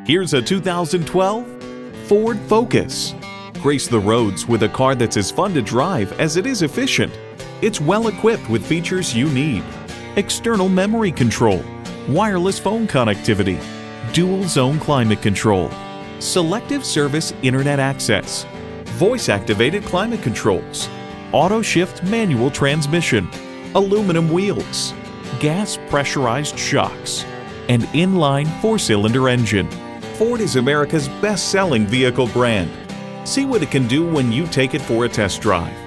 Here's a 2012 Ford Focus. Grace the roads with a car that's as fun to drive as it is efficient. It's well equipped with features you need: external memory control, wireless phone connectivity, dual zone climate control, selective service internet access, voice-activated climate controls, auto shift manual transmission, aluminum wheels, gas pressurized shocks, and inline 4-cylinder engine. Ford is America's best-selling vehicle brand. See what it can do when you take it for a test drive.